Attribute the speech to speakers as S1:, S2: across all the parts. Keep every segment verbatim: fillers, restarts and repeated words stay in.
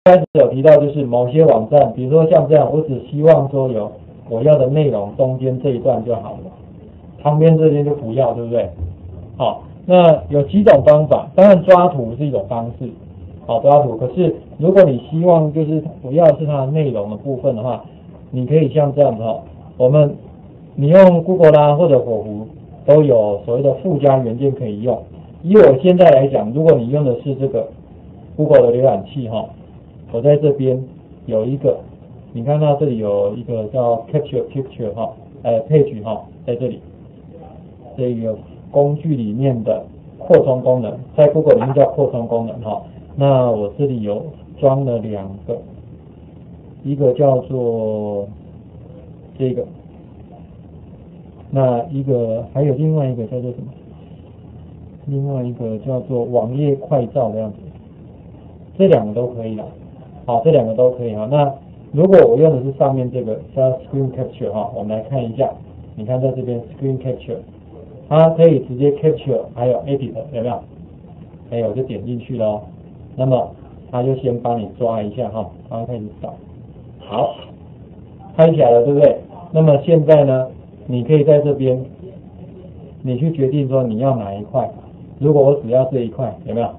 S1: 开始有提到，就是某些网站，比如说像这样，我只希望说有我要的内容中间这一段就好了，旁边这边就不要，对不对？好，那有几种方法，当然抓图是一种方式，好抓图。可是如果你希望就是我要的是它的内容的部分的话，你可以像这样子哈，我们你用 Google 啦或者火狐都有所谓的附加元件可以用。以我现在来讲，如果你用的是这个 Google 的浏览器哈，我在这边有一个，你看到这里有一个叫 Capture Picture 哈，呃 Page 哈，在这里这个工具里面的扩充功能，在 Google 里面叫扩充功能哈。那我这里有装了两个，一个叫做这个，那一个还有另外一个叫做什么？另外一个叫做网页快照的样子，这两个都可以啦。好，这两个都可以哈。那如果我用的是上面这个叫 Screen Capture 哈，我们来看一下，你看在这边 Screen Capture， 它可以直接 Capture， 还有 Edit 有没有？哎，我就点进去了哦。那么它就先帮你抓一下哈，然后开始找。好，开起来了，对不对？那么现在呢，你可以在这边，你去决定说你要哪一块。如果我只要这一块，有没有？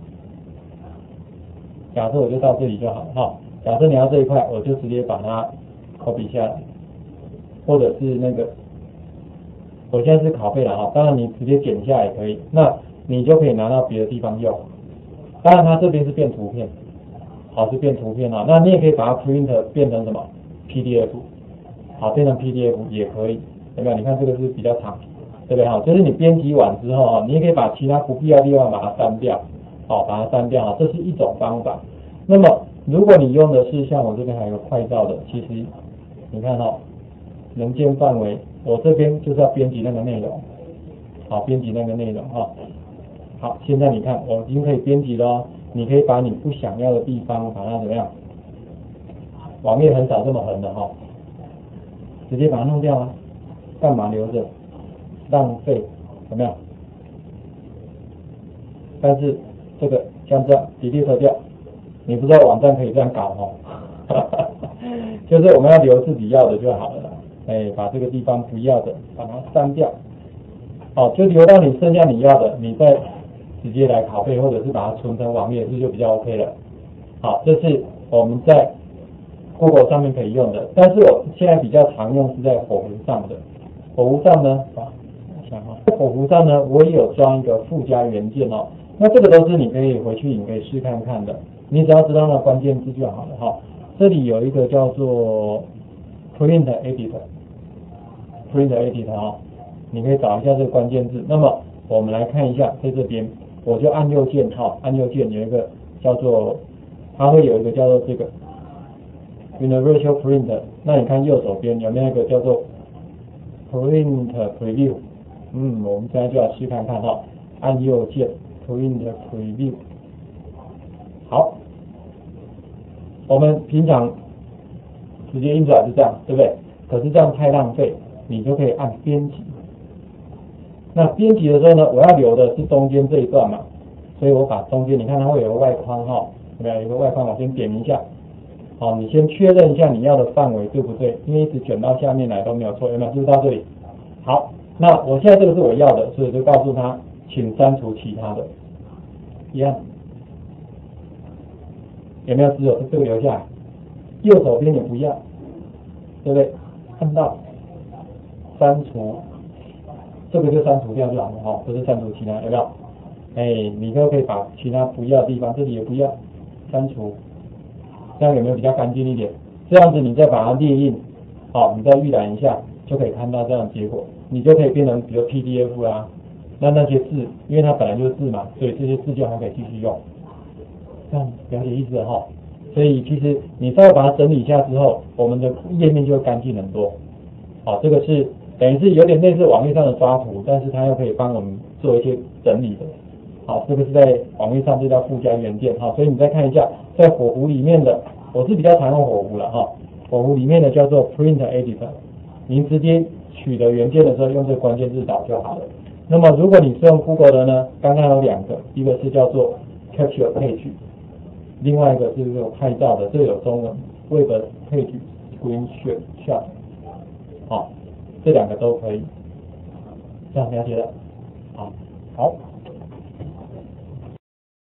S1: 假设我就到这里就好了哈。假设你要这一块，我就直接把它 copy 下来，或者是那个，我现在是拷贝了哈，当然你直接剪下也可以，那你就可以拿到别的地方用。当然它这边是变图片，好是变图片啊，那你也可以把它 print 变成什么 P D F， 好变成 P D F 也可以，有没有？你看这个是比较长，对不对？好，就是你编辑完之后啊，你也可以把其他不必要的地方把它删掉，好把它删掉啊，这是一种方法。那么如果你用的是像我这边还有个快照的，其实你看哈，能见范围，我这边就是要编辑那个内容，好编辑那个内容哈。好，现在你看我已经可以编辑了哦，你可以把你不想要的地方把它怎么样？网页很少这么横的哈，直接把它弄掉啊，干嘛留着？浪费，有没有？但是这个像这样 delete 掉。你不知道网站可以这样搞哦，就是我们要留自己要的就好了啦。哎，把这个地方不要的把它删掉，好，就留到你剩下你要的，你再直接来拷贝或者是把它存成网页，这就比较 OK 了。好，这是我们在 Google 上面可以用的，但是我现在比较常用是在火狐上的。火狐上呢，啊，想哈，火狐上呢，我也有装一个附加元件哦。那这个都是你可以回去你可以试看看的。你只要知道那关键字就好了哈。这里有一个叫做 Print Editor，Print Editor 哈，你可以找一下这个关键字。那么我们来看一下，在这边我就按右键哈，按右键有一个叫做，它会有一个叫做这个 Universal Print。那你看右手边有没有一个叫做 Print Preview？ 嗯，我们现在就来试看看哈，按右键 Print Preview。好，我们平常直接印出来是这样，对不对？可是这样太浪费，你就可以按编辑。那编辑的时候呢，我要留的是中间这一段嘛，所以我把中间，你看它会有个外框哈，有没有？有个外框，我先点一下。好，你先确认一下你要的范围对不对？因为一直卷到下面来都没有错，有没有？就是到这里。好，那我现在这个是我要的，所以就告诉他，请删除其他的，一样。有没有只有这个留下来？右手边也不要，对不对？看到删除，这个就删除掉就好了哈，不是删除其他，有没有？哎，你都可以把其他不要的地方，这里也不要，删除，这样有没有比较干净一点？这样子你再把它列印，好，你再预览一下，就可以看到这样的结果，你就可以变成比如 P D F 啦，那那些字，因为它本来就是字嘛，所以这些字就还可以继续用。这样了解意思哈，所以其实你稍微把它整理一下之后，我们的页面就会干净很多。好，这个是等于是有点类似网页上的抓图，但是它又可以帮我们做一些整理的。好，这个是在网页上这叫附加元件。好，所以你再看一下，在火狐里面的，我是比较常用火狐了哈。火狐里面的叫做 Print Editor， 您直接取得元件的时候用这个关键字找就好了。那么如果你是用 Google 的呢，刚刚有两个，一个是叫做 Capture Page。 另外一个是有拍照的，这有中文 Web Page Screenshot Shot， 好，这两个都可以，这样了解了，好，好。